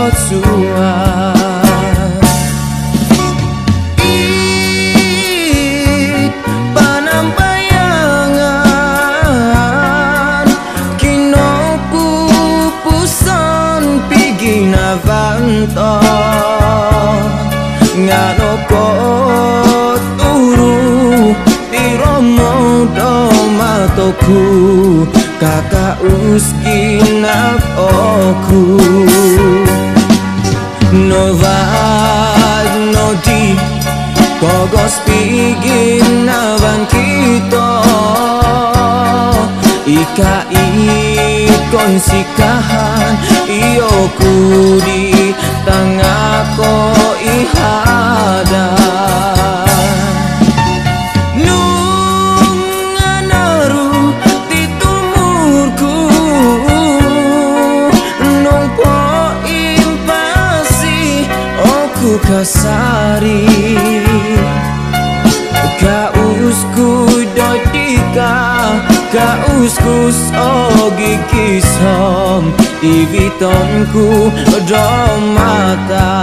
suat panampayangan kino pupusan pigi navanto ngano ko turu tiromo domatoku kakak uskinap oku Novad nodi kogos pigin navan kita ika ikon sikahan iyo kudi tangako ihadan kasari kausku dodika kausku sogi kisom ivitonku domata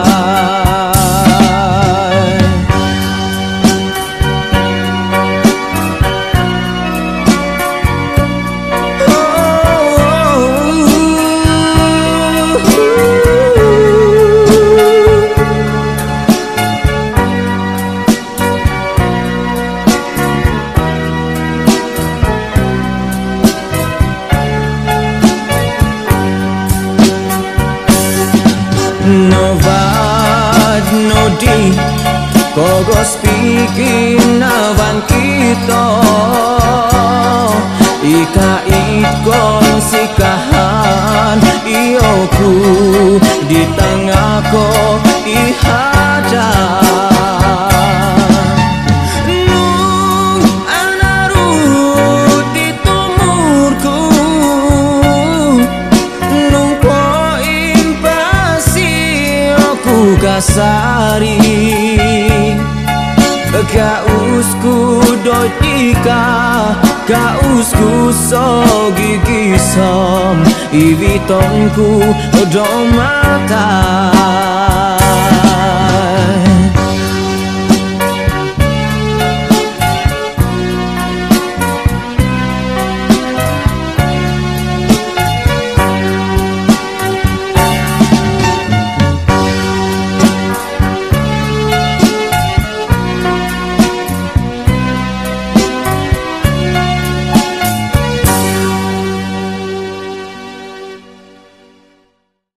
Novad nodi kogos pigin navan kita ika ikon sikahan iyoku di tengahku ihadan kasari kausku dodika kausku sogi kisom ivitonku domata